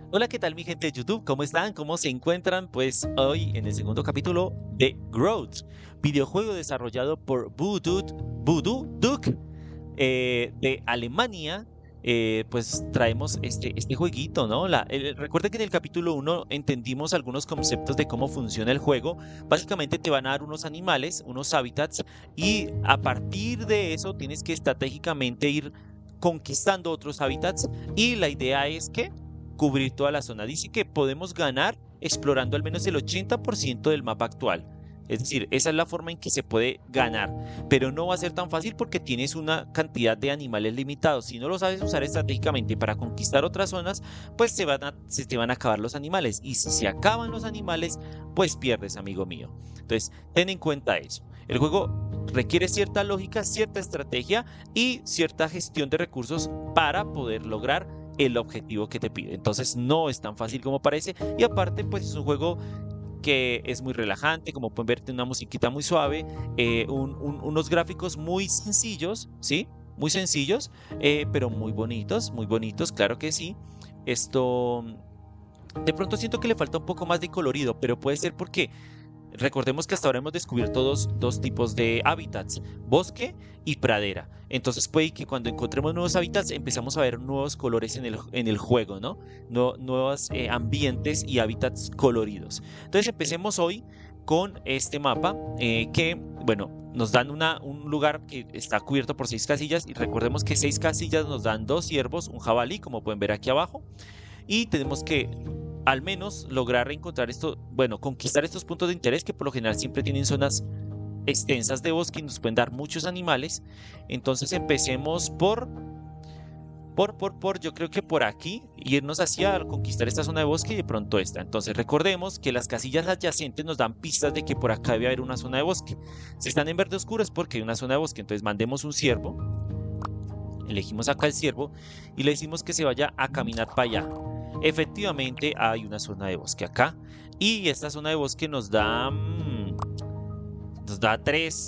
Hola, ¿qué tal mi gente de YouTube? ¿Cómo están? ¿Cómo se encuentran? Pues hoy en el segundo capítulo de Growth, videojuego desarrollado por Voodoo Duck de Alemania. Pues traemos este jueguito, ¿no? Recuerda que en el capítulo 1 entendimos algunos conceptos de cómo funciona el juego. Básicamente te van a dar unos animales, unos hábitats, y a partir de eso tienes que estratégicamente ir conquistando otros hábitats. Y la idea es que cubrir toda la zona. Dice que podemos ganar explorando al menos el 80% del mapa actual. Es decir, esa es la forma en que se puede ganar, pero no va a ser tan fácil porque tienes una cantidad de animales limitados. Si no lo sabes usar estratégicamente para conquistar otras zonas, pues se te van a acabar los animales. Y si se acaban los animales, pues pierdes, amigo mío. Entonces, ten en cuenta eso. El juego requiere cierta lógica, cierta estrategia y cierta gestión de recursos para poder lograr el objetivo que te pide. Entonces no es tan fácil como parece y aparte pues es un juego que es muy relajante, como pueden ver, tiene una musiquita muy suave, unos gráficos muy sencillos, ¿sí? Muy sencillos, pero muy bonitos, claro que sí. Esto, de pronto siento que le falta un poco más de colorido, pero puede ser porque recordemos que hasta ahora hemos descubierto dos tipos de hábitats, bosque y pradera. Entonces puede que cuando encontremos nuevos hábitats empezamos a ver nuevos colores en el juego, ¿no? Nuevos ambientes y hábitats coloridos. Entonces empecemos hoy con este mapa que, bueno, nos dan un lugar que está cubierto por 6 casillas y recordemos que 6 casillas nos dan 2 ciervos, un jabalí, como pueden ver aquí abajo, y tenemos que al menos lograr encontrar esto, bueno, conquistar estos puntos de interés que por lo general siempre tienen zonas extensas de bosque y nos pueden dar muchos animales. Entonces empecemos yo creo que por aquí, irnos hacia conquistar esta zona de bosque y de pronto esta. Entonces recordemos que las casillas adyacentes nos dan pistas de que por acá debe haber una zona de bosque. Si están en verde oscuro es porque hay una zona de bosque, entonces mandemos un ciervo, elegimos acá el ciervo y le decimos que se vaya a caminar para allá. Efectivamente hay una zona de bosque acá y esta zona de bosque nos da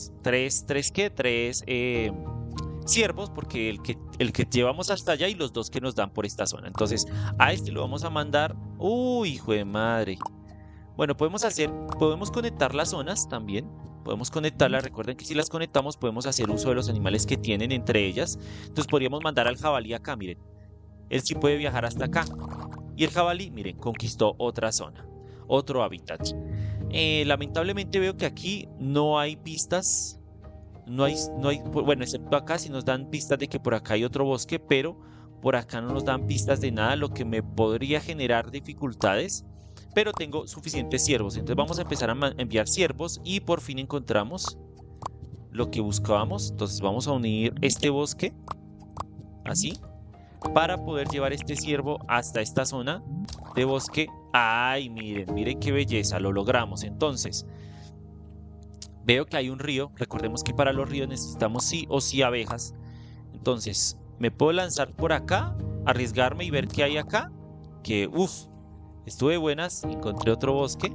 tres ciervos porque el que llevamos hasta allá y los dos que nos dan por esta zona. Entonces a este lo vamos a mandar. Uy, hijo de madre. Bueno, podemos conectar las zonas también. Podemos conectarlas. Recuerden que si las conectamos podemos hacer uso de los animales que tienen entre ellas. Entonces podríamos mandar al jabalí acá, miren. Él sí puede viajar hasta acá. Y el jabalí, miren, conquistó otra zona, otro hábitat. Lamentablemente veo que aquí no hay pistas, bueno, excepto acá si nos dan pistas de que por acá hay otro bosque, pero por acá no nos dan pistas de nada, lo que me podría generar dificultades, pero tengo suficientes ciervos, entonces vamos a empezar a enviar ciervos y por fin encontramos lo que buscábamos. Entonces vamos a unir este bosque, así, para poder llevar este ciervo hasta esta zona de bosque. Ay, miren, miren qué belleza, lo logramos. Entonces, veo que hay un río. Recordemos que para los ríos necesitamos sí o sí abejas. Entonces, me puedo lanzar por acá, arriesgarme y ver qué hay acá. Que, uff, estuve buenas, encontré otro bosque.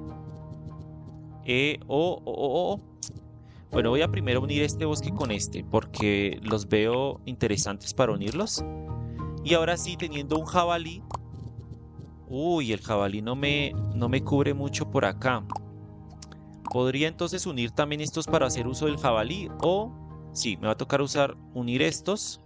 Bueno, voy a primero unir este bosque con este, porque los veo interesantes para unirlos. Y ahora sí, teniendo un jabalí. Uy, el jabalí no me cubre mucho por acá. Podría entonces unir también estos para hacer uso del jabalí. O, sí, me va a tocar unir estos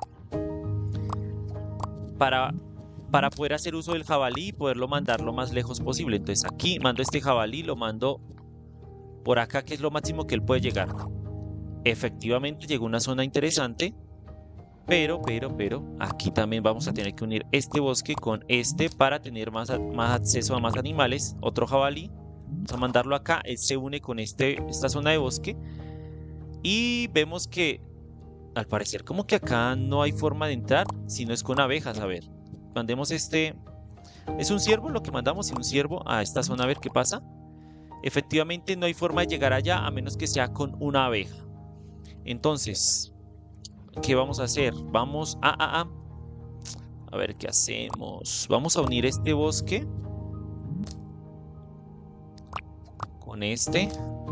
para poder hacer uso del jabalí y poderlo mandar lo más lejos posible. Entonces aquí mando este jabalí, lo mando por acá, que es lo máximo que él puede llegar. Efectivamente llegó a una zona interesante. Pero, aquí también vamos a tener que unir este bosque con este para tener más acceso a más animales. Otro jabalí. Vamos a mandarlo acá. Él se une con esta zona de bosque. Y vemos que al parecer como que acá no hay forma de entrar si no es con abejas. A ver, mandemos este. ¿Es un ciervo lo que mandamos? ¿Y un ciervo a esta zona a ver qué pasa? Efectivamente no hay forma de llegar allá a menos que sea con una abeja. Entonces, ¿qué vamos a hacer? Vamos a ver qué hacemos. Vamos a unir este bosque con este.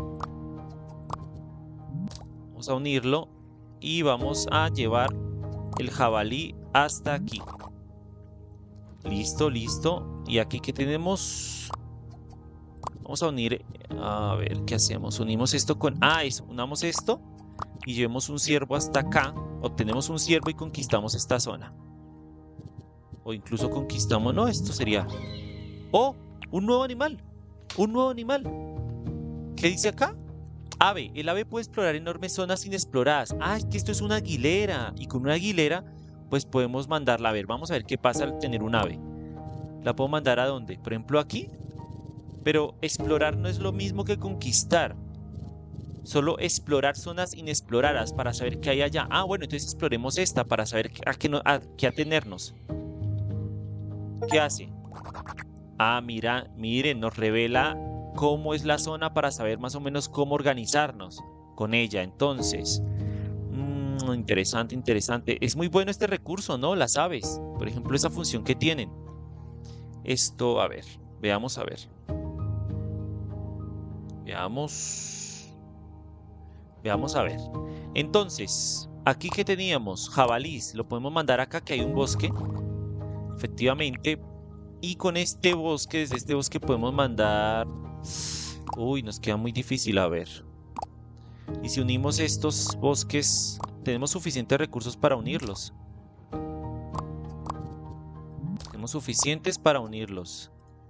Vamos a unirlo y vamos a llevar el jabalí hasta aquí. Listo, listo. Y aquí que tenemos... Vamos a unir... A ver, ¿qué hacemos? Unimos esto con... Ah, eso. Unamos esto y llevemos un ciervo hasta acá. Obtenemos un ciervo y conquistamos esta zona. O incluso conquistamos... No, esto sería... ¡Oh! Un nuevo animal. Un nuevo animal. ¿Qué dice acá? Ave. El ave puede explorar enormes zonas inexploradas. Ah, es que esto es una aguilera. Y con una aguilera, pues podemos mandarla. A ver, vamos a ver qué pasa al tener un ave. ¿La puedo mandar a dónde? Por ejemplo, aquí. Pero explorar no es lo mismo que conquistar. Solo explorar zonas inexploradas para saber qué hay allá. Ah, bueno, entonces exploremos esta para saber a qué atenernos. ¿Qué hace? Ah, mira, miren, nos revela cómo es la zona para saber más o menos cómo organizarnos con ella. Entonces, interesante, interesante. Es muy bueno este recurso, ¿no? Las aves. Por ejemplo, esa función que tienen. Esto, a ver, veamos a ver. Veamos a ver. Entonces, aquí que teníamos jabalís, lo podemos mandar acá que hay un bosque. Efectivamente. Y con este bosque, desde este bosque podemos mandar... Uy, nos queda muy difícil, a ver. Y si unimos estos bosques, tenemos suficientes recursos para unirlos. Tenemos suficientes para unirlos.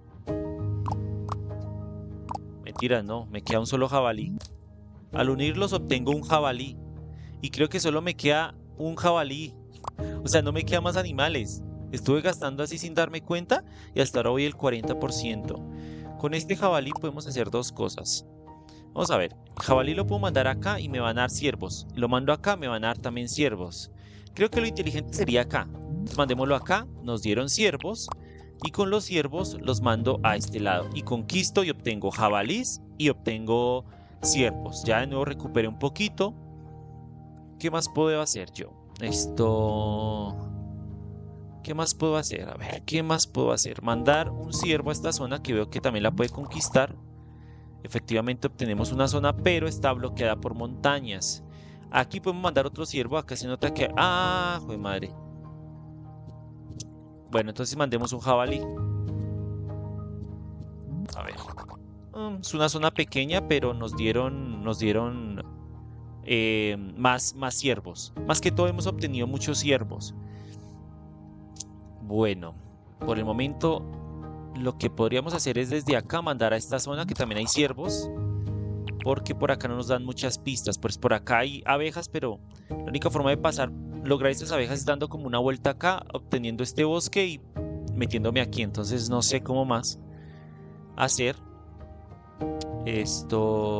Mentira, no, me queda un solo jabalí. Al unirlos obtengo un jabalí. Y creo que solo me queda un jabalí. O sea, no me quedan más animales. Estuve gastando así sin darme cuenta y hasta ahora voy el 40%. Con este jabalí podemos hacer dos cosas. Vamos a ver, el jabalí lo puedo mandar acá y me van a dar ciervos. Lo mando acá, me van a dar también ciervos. Creo que lo inteligente sería acá. Entonces mandémoslo acá, nos dieron ciervos. Y con los ciervos los mando a este lado. Y conquisto y obtengo jabalís y obtengo ciervos. Ya de nuevo recuperé un poquito. ¿Qué más puedo hacer yo? ¿Qué más puedo hacer? A ver, ¿qué más puedo hacer? Mandar un ciervo a esta zona que veo que también la puede conquistar. Efectivamente obtenemos una zona, pero está bloqueada por montañas. Aquí podemos mandar otro ciervo. Acá se nota que... ¡Ah! ¡Jue madre! Bueno, entonces mandemos un jabalí. A ver. Es una zona pequeña, pero nos dieron más ciervos. Más que todo hemos obtenido muchos ciervos. Bueno, por el momento lo que podríamos hacer es desde acá mandar a esta zona que también hay ciervos, porque por acá no nos dan muchas pistas. Pues por acá hay abejas, pero la única forma de lograr estas abejas es dando como una vuelta acá, obteniendo este bosque y metiéndome aquí. Entonces no sé cómo más hacer esto.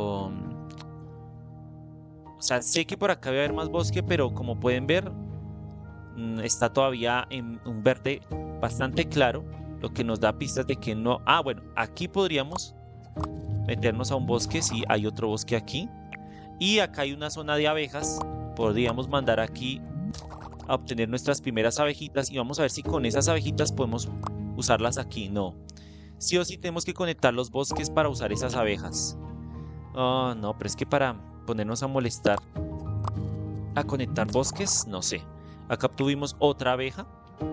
O sea, sé que por acá va a haber más bosque, pero como pueden ver, está todavía en un verde bastante claro, lo que nos da pistas de que no... Ah, bueno, aquí podríamos meternos a un bosque, si hay otro bosque aquí. Y acá hay una zona de abejas, podríamos mandar aquí a obtener nuestras primeras abejitas y vamos a ver si con esas abejitas podemos usarlas aquí. No, sí o sí tenemos que conectar los bosques para usar esas abejas. Oh, no, pero es que para ponernos a molestar a conectar bosques, no sé. Acá obtuvimos otra abeja.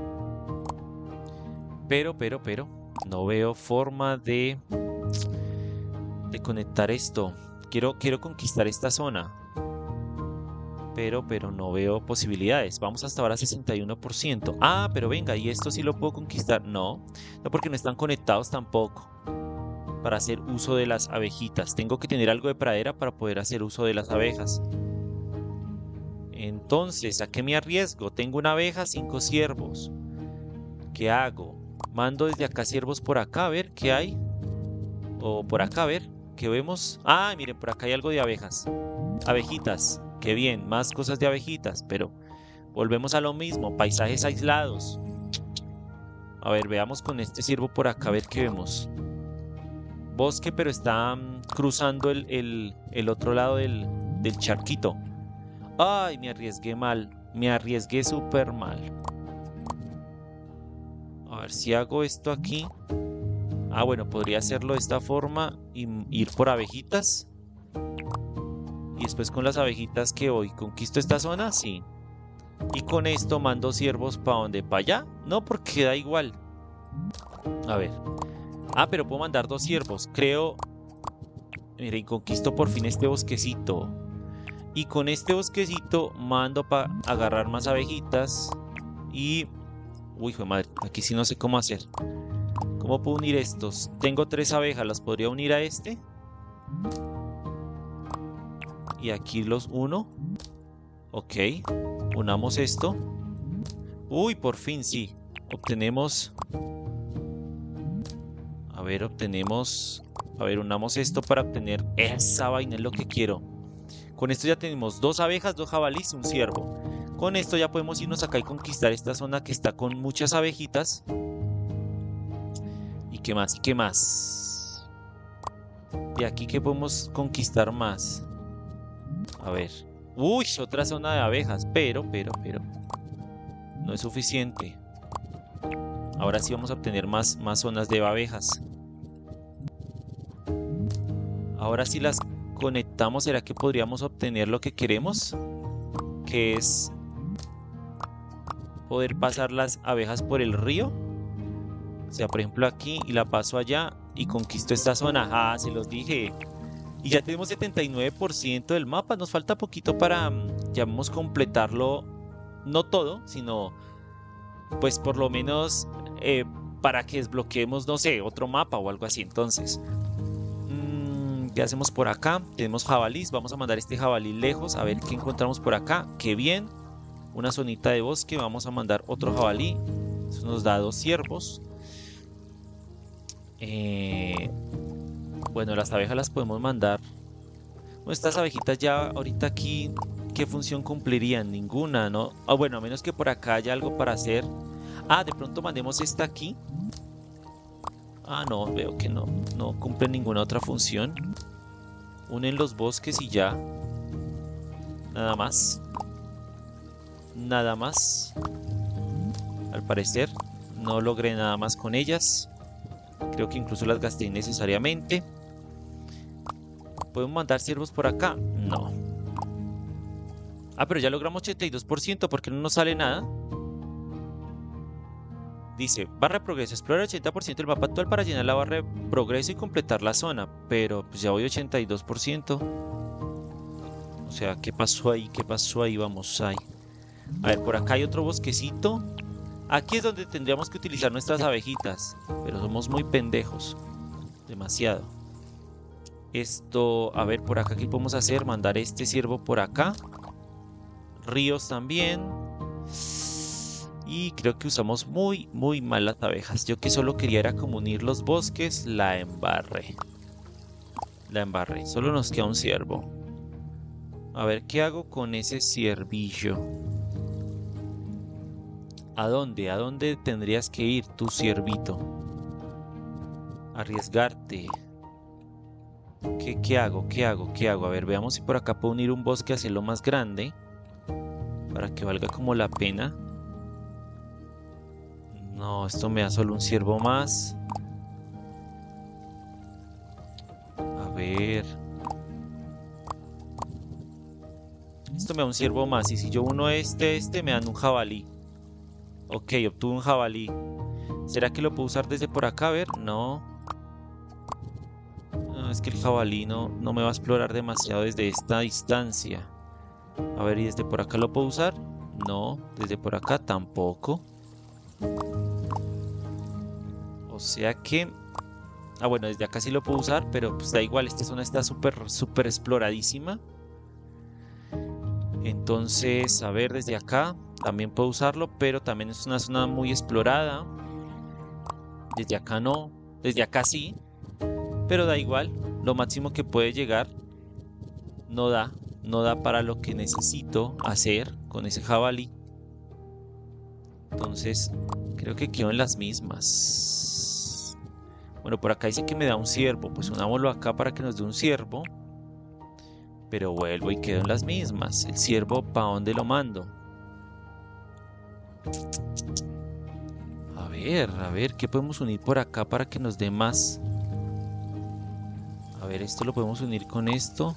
Pero no veo forma de conectar esto. Quiero conquistar esta zona. Pero no veo posibilidades. Vamos hasta ahora 61%. Ah, pero venga, ¿y esto sí lo puedo conquistar? No, porque no están conectados tampoco para hacer uso de las abejitas. Tengo que tener algo de pradera para poder hacer uso de las abejas. Entonces, ¿a qué me arriesgo? Tengo una abeja, 5 ciervos. ¿Qué hago? Mando desde acá ciervos por acá a ver qué hay. O por acá a ver qué vemos. Ah, miren, por acá hay algo de abejas. Abejitas. Qué bien, más cosas de abejitas. Pero volvemos a lo mismo. Paisajes aislados. A ver, veamos con este ciervo por acá a ver qué vemos. Bosque, pero está cruzando el otro lado del charquito. Ay, me arriesgué mal. Me arriesgué súper mal. A ver si hago esto aquí. Ah, bueno, podría hacerlo de esta forma y ir por abejitas. Y después con las abejitas que voy, ¿conquisto esta zona? Sí. Y con esto mando ciervos ¿para dónde? ¿Para allá? No, porque da igual. A ver. Ah, pero puedo mandar 2 ciervos. Creo... Miren, conquisto por fin este bosquecito. Y con este bosquecito mando para agarrar más abejitas. Y... Uy, hijo de madre, aquí sí no sé cómo hacer. ¿Cómo puedo unir estos? Tengo 3 abejas, ¿las podría unir a este? Y aquí los uno. Ok, unamos esto. Uy, por fin sí. Obtenemos... A ver, obtenemos... A ver, unamos esto para obtener esa vaina, es lo que quiero. Con esto ya tenemos 2 abejas, 2 jabalíes y un ciervo. Con esto ya podemos irnos acá y conquistar esta zona que está con muchas abejitas. ¿Y qué más? ¿Y qué más? ¿Y aquí qué podemos conquistar más? A ver. Uy, otra zona de abejas, pero no es suficiente. Ahora sí vamos a obtener más zonas de abejas. Ahora sí las conectamos, ¿será que podríamos obtener lo que queremos? Que es poder pasar las abejas por el río. O sea, por ejemplo aquí y la paso allá y conquisto esta zona. Ah, se los dije. Y ya tenemos 79% del mapa. Nos falta poquito para, llamemos, completarlo. No todo, sino pues por lo menos para que desbloqueemos, no sé, otro mapa o algo así. Entonces, ¿qué hacemos por acá? Tenemos jabalís. Vamos a mandar este jabalí lejos. A ver qué encontramos por acá. Qué bien. Una zonita de bosque. Vamos a mandar otro jabalí. Eso nos da 2 ciervos. Bueno, las abejas las podemos mandar. Bueno, estas abejitas ya ahorita aquí, ¿qué función cumplirían? Ninguna, ¿no? Ah, bueno, a menos que por acá haya algo para hacer. Ah, de pronto mandemos esta aquí. Ah, no, veo que no cumple ninguna otra función. Unen los bosques y ya. Nada más. Nada más. Al parecer, no logré nada más con ellas. Creo que incluso las gasté innecesariamente. ¿Podemos mandar ciervos por acá? No. Ah, pero ya logramos 82%. ¿Por qué no nos sale nada? Dice, barra de progreso. Explora el 80% del mapa actual para llenar la barra de progreso y completar la zona. Pero pues ya voy 82%. O sea, ¿qué pasó ahí? ¿Qué pasó ahí? Vamos ahí. A ver, por acá hay otro bosquecito. Aquí es donde tendríamos que utilizar nuestras abejitas. Pero somos muy pendejos. Demasiado. Esto, a ver, por acá, ¿qué podemos hacer? Mandar este ciervo por acá. Ríos también. Y creo que usamos muy mal las abejas. Yo que solo quería era como unir los bosques. La embarré. La embarré. Solo nos queda un ciervo. A ver, ¿qué hago con ese ciervillo? ¿A dónde? ¿A dónde tendrías que ir, tu ciervito? Arriesgarte. ¿Qué hago? ¿Qué hago? ¿Qué hago? A ver, veamos si por acá puedo unir un bosque, hacerlo más grande. Para que valga como la pena. No, esto me da solo un ciervo más. A ver. Esto me da un ciervo más. Y si yo uno este me dan un jabalí. Ok, obtuve un jabalí. ¿Será que lo puedo usar desde por acá? A ver, no. No, es que el jabalí no me va a explorar demasiado desde esta distancia. A ver, ¿y desde por acá lo puedo usar? No, desde por acá tampoco. O sea que... Ah, bueno, desde acá sí lo puedo usar, pero pues da igual, esta zona está súper exploradísima. Entonces, a ver, desde acá también puedo usarlo, pero también es una zona muy explorada. Desde acá no, desde acá sí, pero da igual, lo máximo que puede llegar no da para lo que necesito hacer con ese jabalí. Entonces, creo que quedo en las mismas. Bueno, por acá dice que me da un ciervo, pues unámoslo acá para que nos dé un ciervo. Pero vuelvo y quedo en las mismas. El ciervo, ¿para dónde lo mando? A ver, ¿qué podemos unir por acá para que nos dé más? A ver, esto lo podemos unir con esto.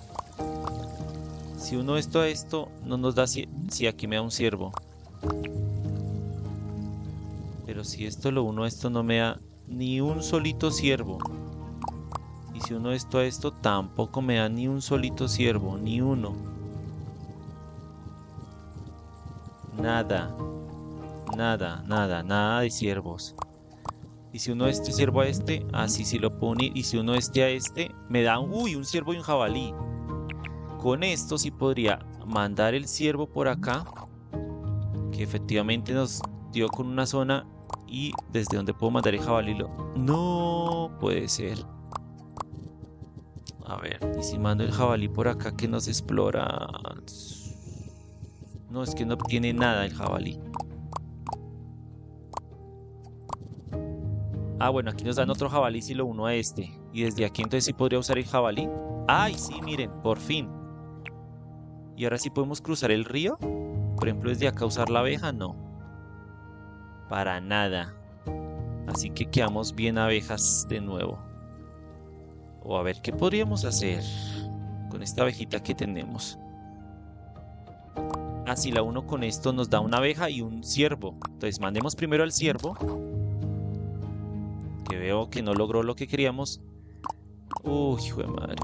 Si uno esto a esto, no nos da... Si aquí me da un ciervo. Pero si esto lo uno a esto no me da ni un solito ciervo. Y si uno esto a esto tampoco me da ni un solito ciervo, ni uno. Nada. Nada, nada, nada de ciervos. Y si uno este ciervo a este, así sí lo puedo unir. Y si uno este a este, me da un ciervo y un jabalí. Con esto sí podría mandar el ciervo por acá, que efectivamente nos dio con una zona. Y desde donde puedo mandar el jabalí no puede ser. A ver, y si mando el jabalí por acá que nos explora. No, es que no obtiene nada el jabalí. Ah, bueno, aquí nos dan otro jabalí si lo uno a este. Y desde aquí entonces sí podría usar el jabalí. ¡Ay, sí, miren! Por fin. Y ahora sí podemos cruzar el río. Por ejemplo, desde acá usar la abeja, no. Para nada. Así que quedamos bien abejas de nuevo. O a ver, ¿qué podríamos hacer con esta abejita que tenemos? Ah, si la uno con esto nos da una abeja y un ciervo. Entonces mandemos primero al ciervo. Que veo que no logró lo que queríamos. Uy, hijo de madre.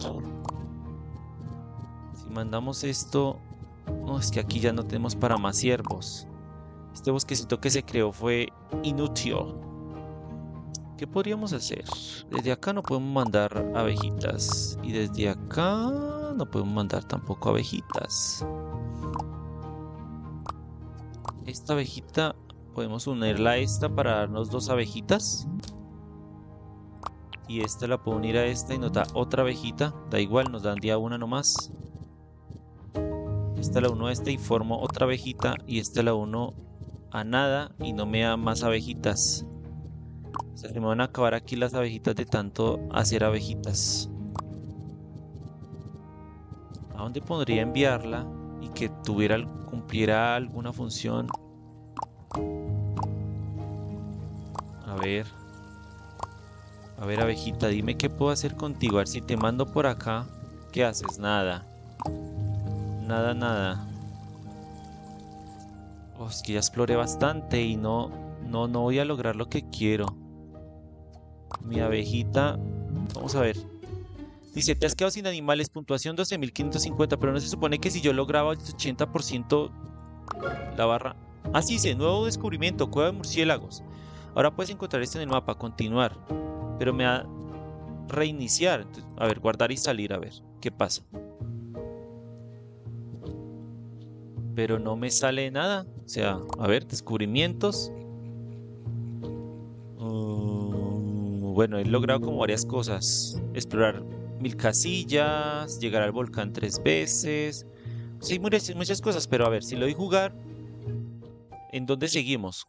Si mandamos esto... No, es que aquí ya no tenemos para más ciervos. Este bosquecito que se creó fue inútil. ¿Qué podríamos hacer? Desde acá no podemos mandar abejitas. Y desde acá no podemos mandar tampoco abejitas. Esta abejita podemos unirla a esta para darnos dos abejitas. Y esta la puedo unir a esta y nos da otra abejita. Da igual, nos dan día una nomás. Esta la uno a esta y formo otra abejita. Y esta la uno a nada y no me da más abejitas. O sea, se me van a acabar aquí las abejitas de tanto hacer abejitas. ¿A dónde podría enviarla y que cumpliera alguna función? A ver, abejita, dime qué puedo hacer contigo. A ver, si te mando por acá, ¿qué haces? Nada. Nada, nada. Oh, es que ya exploré bastante y no voy a lograr lo que quiero. Mi abejita, vamos a ver. Dice, te has quedado sin animales, puntuación 12.550, pero no se supone que si yo lograba el 80% la barra... Ah, sí, dice, nuevo descubrimiento, cueva de murciélagos. Ahora puedes encontrar esto en el mapa, continuar. Pero me da reiniciar. Entonces, a ver, guardar y salir, a ver, ¿qué pasa? Pero no me sale nada. O sea, a ver, descubrimientos. Bueno, he logrado como varias cosas. Explorar 1000 casillas, llegar al volcán 3 veces. Sí, muchas cosas, pero a ver, si lo doy jugar, ¿en dónde seguimos?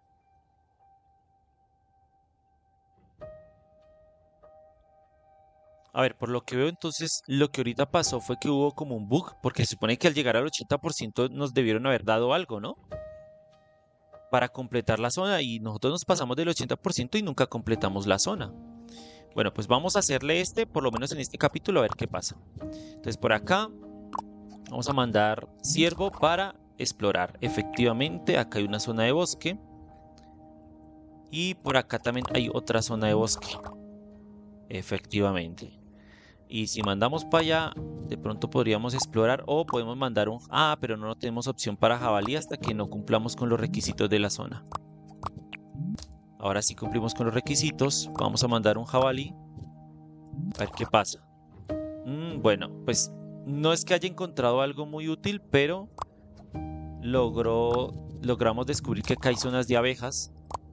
A ver, por lo que veo entonces, lo que ahorita pasó fue que hubo como un bug, porque se supone que al llegar al 80% nos debieron haber dado algo, ¿no? Para completar la zona, y nosotros nos pasamos del 80% y nunca completamos la zona. Bueno, pues vamos a hacerle por lo menos en este capítulo, a ver qué pasa. Entonces por acá vamos a mandar ciervo para explorar. Efectivamente, acá hay una zona de bosque. Y por acá también hay otra zona de bosque. Efectivamente. Y si mandamos para allá, de pronto podríamos explorar o podemos mandar un... Ah, pero no tenemos opción para jabalí hasta que no cumplamos con los requisitos de la zona. Ahora sí cumplimos con los requisitos. Vamos a mandar un jabalí. A ver qué pasa. Bueno, pues no es que haya encontrado algo muy útil, pero logramos descubrir que acá hay zonas de abejas.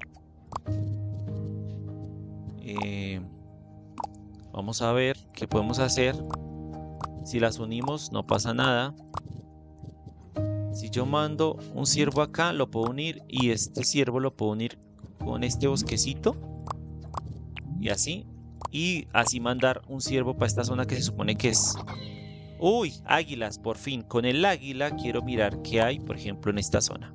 Vamos a ver qué podemos hacer. Si las unimos no pasa nada. Si yo mando un ciervo acá, lo puedo unir. Y este ciervo lo puedo unir con este bosquecito. Y así. Y así mandar un ciervo para esta zona que se supone que es... ¡Uy! Águilas, por fin. Con el águila quiero mirar qué hay, por ejemplo, en esta zona.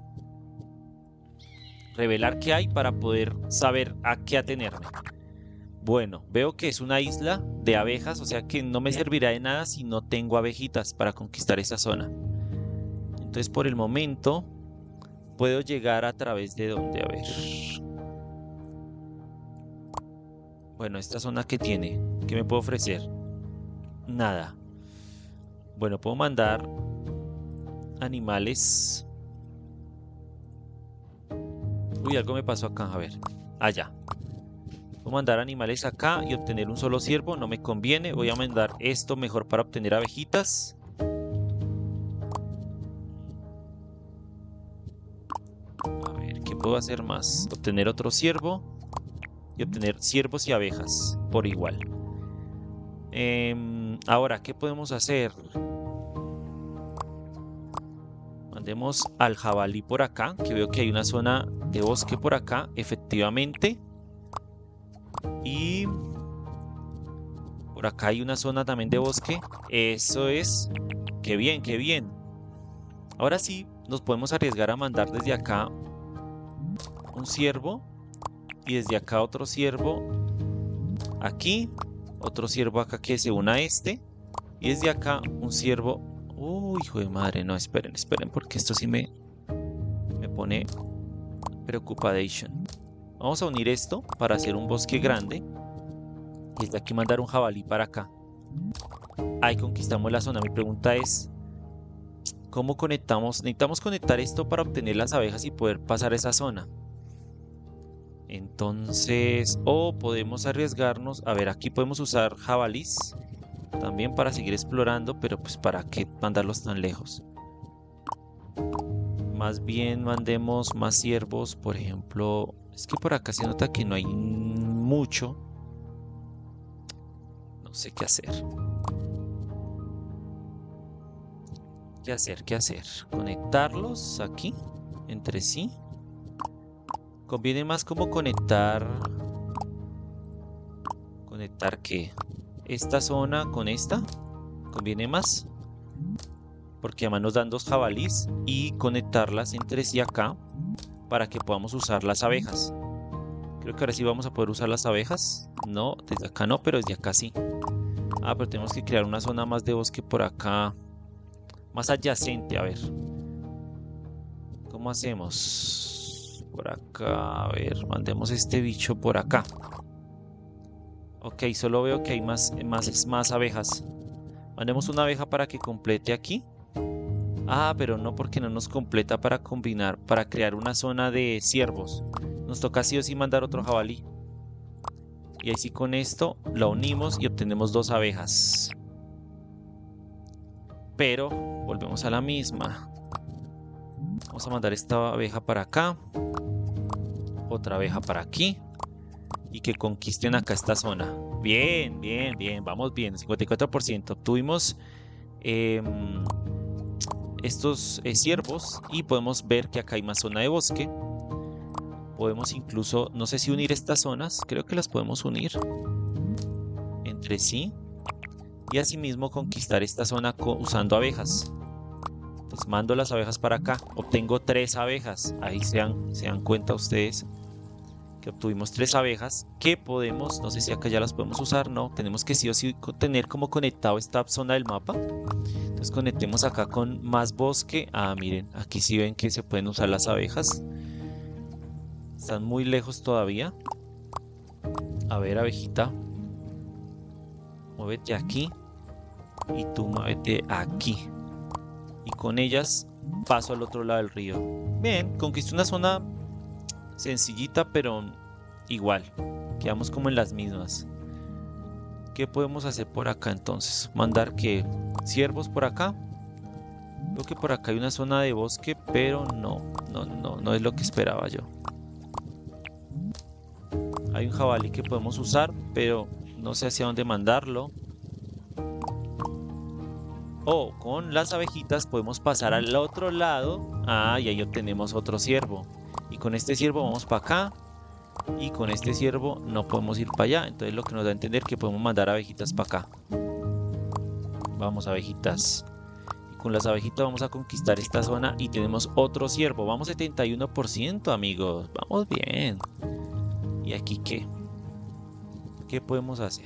Revelar qué hay para poder saber a qué atenerme. Bueno, veo que es una isla de abejas, o sea que no me servirá de nada si no tengo abejitas para conquistar esa zona. Entonces por el momento puedo llegar a través de dónde, a ver. Bueno, esta zona que tiene, ¿qué me puedo ofrecer? Nada. Bueno, puedo mandar animales. Uy, algo me pasó acá, a ver. Allá. Puedo mandar animales acá y obtener un solo ciervo, no me conviene. Voy a mandar esto mejor para obtener abejitas. A ver, ¿qué puedo hacer más? Obtener otro ciervo y obtener ciervos y abejas por igual. Ahora, ¿qué podemos hacer? Mandemos al jabalí por acá, que veo que hay una zona de bosque por acá, efectivamente. Y por acá hay una zona también de bosque. Eso es. ¡Qué bien, qué bien! Ahora sí, nos podemos arriesgar a mandar desde acá un ciervo. Y desde acá otro ciervo. Aquí. Otro ciervo acá que se una a este. Y desde acá un ciervo. Uy, hijo de madre. No, esperen, esperen. Porque esto sí me pone preocupadation. Vamos a unir esto para hacer un bosque grande. Y desde aquí mandar un jabalí para acá. Ahí conquistamos la zona. Mi pregunta es, ¿cómo conectamos? Necesitamos conectar esto para obtener las abejas y poder pasar esa zona. Entonces, o podemos arriesgarnos. A ver, aquí podemos usar jabalís también para seguir explorando, pero pues ¿para qué mandarlos tan lejos? Más bien mandemos más ciervos, por ejemplo. Es que por acá se nota que no hay mucho. No sé qué hacer. ¿Qué hacer? ¿Qué hacer? ¿Conectarlos aquí? ¿Entre sí? Conviene más como conectar... ¿Conectar qué? ¿Esta zona con esta? ¿Conviene más? Porque además nos dan dos jabalís. Y conectarlas entre sí acá para que podamos usar las abejas. Creo que ahora sí vamos a poder usar las abejas. No, desde acá no, pero desde acá sí. Ah, pero tenemos que crear una zona más de bosque por acá. Más adyacente, a ver. ¿Cómo hacemos? Por acá, a ver, mandemos este bicho por acá. Ok, solo veo que hay más abejas. Mandemos una abeja para que complete aquí. Ah, pero no, porque no nos completa para combinar, para crear una zona de ciervos. Nos toca sí o sí mandar otro jabalí. Y así con esto la unimos y obtenemos dos abejas. Pero volvemos a la misma. Vamos a mandar esta abeja para acá. Otra abeja para aquí. Y que conquisten acá esta zona. Bien, bien, bien. Vamos bien. 54%. Obtuvimos estos ciervos. Y podemos ver que acá hay más zona de bosque. Podemos incluso, no sé si unir estas zonas. Creo que las podemos unir entre sí. Y asimismo conquistar esta zona usando abejas. Entonces mando las abejas para acá. Obtengo 3 abejas. Ahí se dan cuenta ustedes que obtuvimos 3 abejas que podemos, no sé si acá ya las podemos usar, no, tenemos que sí o sí tener como conectado esta zona del mapa. Entonces conectemos acá con más bosque. Ah, miren, aquí sí ven que se pueden usar las abejas. Están muy lejos todavía. A ver, abejita, muévete aquí. Y tú muévete aquí. Y con ellas paso al otro lado del río. Bien, conquisté una zona sencillita, pero igual. Quedamos como en las mismas. ¿Qué podemos hacer por acá entonces? Mandar que ciervos por acá. Creo que por acá hay una zona de bosque, pero no es lo que esperaba yo. Hay un jabalí que podemos usar, pero no sé hacia dónde mandarlo. O con las abejitas podemos pasar al otro lado. Ah, y ahí obtenemos otro ciervo. Y con este ciervo vamos para acá. Y con este ciervo no podemos ir para allá. Entonces lo que nos da a entender que podemos mandar abejitas para acá. Vamos, abejitas. Y con las abejitas vamos a conquistar esta zona. Y tenemos otro ciervo. Vamos 71%, amigos. Vamos bien. ¿Y aquí qué? ¿Qué podemos hacer?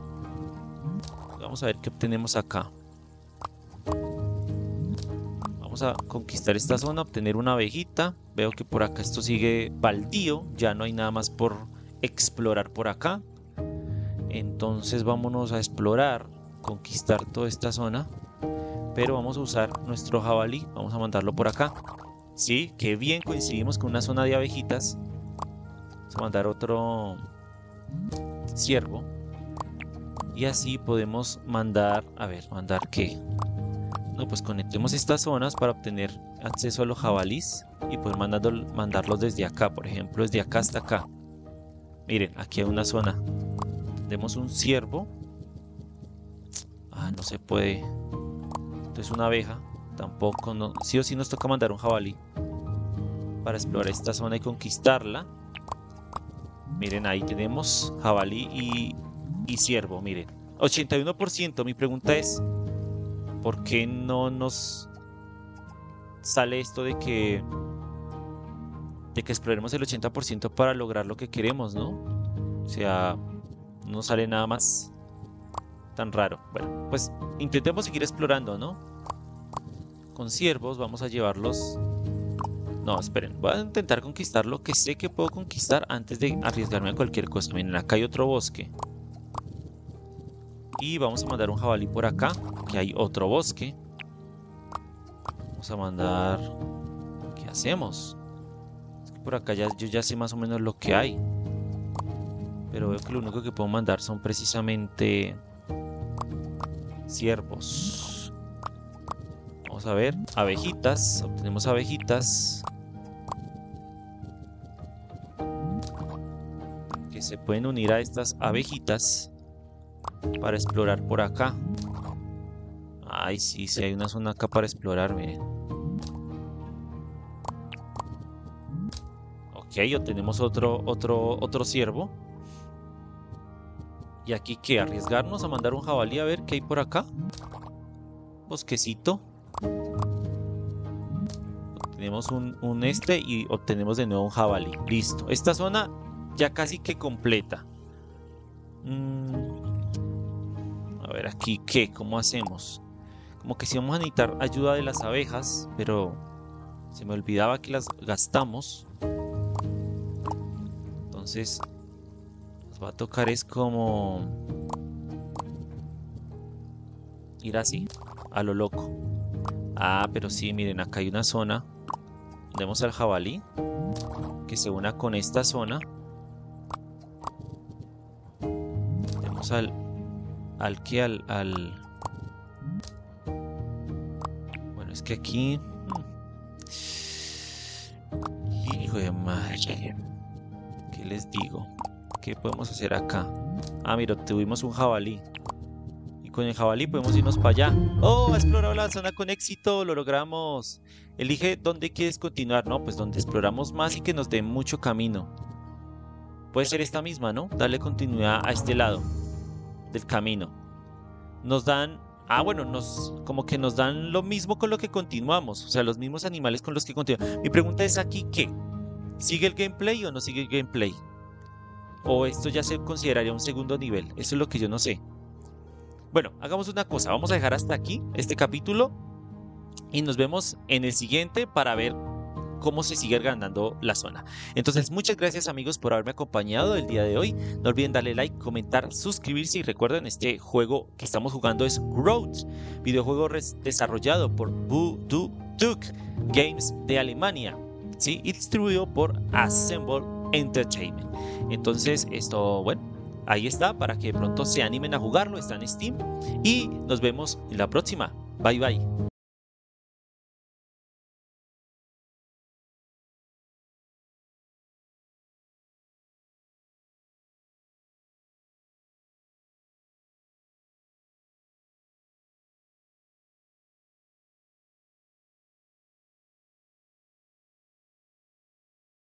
Vamos a ver qué obtenemos acá. Vamos Vamos a conquistar esta zona, obtener una abejita. Veo que por acá esto sigue baldío, ya no hay nada más por explorar por acá. Entonces vámonos a explorar, conquistar toda esta zona. Pero vamos a usar nuestro jabalí, vamos a mandarlo por acá. Sí, qué bien, coincidimos con una zona de abejitas. Vamos a mandar otro ciervo. Y así podemos mandar, a ver, ¿mandar qué? No, pues conectemos estas zonas para obtener acceso a los jabalís y poder mandarlos desde acá, por ejemplo, desde acá hasta acá. Miren, aquí hay una zona. Tenemos un ciervo. Ah, no se puede. Entonces una abeja. Tampoco, no. Sí o sí nos toca mandar un jabalí para explorar esta zona y conquistarla. Miren, ahí tenemos jabalí y ciervo, miren. 81%. Mi pregunta es, ¿por qué no nos sale esto de que exploremos el 80% para lograr lo que queremos, ¿no? O sea, no sale nada más tan raro. Bueno, pues intentemos seguir explorando, ¿no? Con ciervos vamos a llevarlos. No, esperen, voy a intentar conquistar lo que sé que puedo conquistar antes de arriesgarme a cualquier cosa. Miren, acá hay otro bosque. Y vamos a mandar un jabalí por acá, que hay otro bosque. Vamos a mandar... ¿Qué hacemos? Es que por acá yo ya sé más o menos lo que hay. Pero veo que lo único que puedo mandar son precisamente ciervos. Vamos a ver, abejitas. Obtenemos abejitas que se pueden unir a estas abejitas para explorar por acá. Ay, sí, sí hay una zona acá para explorar, miren. Ok, obtenemos otro ciervo. Y aquí, ¿qué? ¿Arriesgarnos a mandar un jabalí a ver qué hay por acá? Bosquecito. Obtenemos un y obtenemos de nuevo un jabalí. Listo. Esta zona ya casi que completa. A ver, aquí, ¿qué? ¿Cómo hacemos? Como que si vamos a necesitar ayuda de las abejas, pero se me olvidaba que las gastamos. Entonces nos va a tocar es como ir así, a lo loco. Ah, pero sí, miren, acá hay una zona. Tenemos al jabalí que se una con esta zona. Tenemos al bueno, es que aquí hijo de madre, ¿qué les digo? ¿Qué podemos hacer acá? Ah, mira, tuvimos un jabalí y con el jabalí podemos irnos para allá. ¡Oh! Ha explorado la zona con éxito, lo logramos. Elige dónde quieres continuar, ¿no? Pues donde exploramos más y que nos dé mucho camino. Puede ser esta misma, ¿no? Darle continuidad a este lado del camino. Nos dan, bueno, como que nos dan lo mismo con lo que continuamos, o sea, los mismos animales con los que continuamos. Mi pregunta es aquí, ¿qué? ¿Sigue el gameplay o no sigue el gameplay? ¿O esto ya se consideraría un segundo nivel? Eso es lo que yo no sé. Bueno, hagamos una cosa, vamos a dejar hasta aquí este capítulo y nos vemos en el siguiente para ver cómo se sigue ganando la zona. Entonces, muchas gracias amigos por haberme acompañado el día de hoy. No olviden darle like, comentar, suscribirse y recuerden, este juego que estamos jugando es Growth, videojuego desarrollado por Voodoo Duck Games de Alemania, ¿sí? Y distribuido por Assemble Entertainment. Entonces, esto, bueno, ahí está para que de pronto se animen a jugarlo. Está en Steam y nos vemos en la próxima. Bye bye.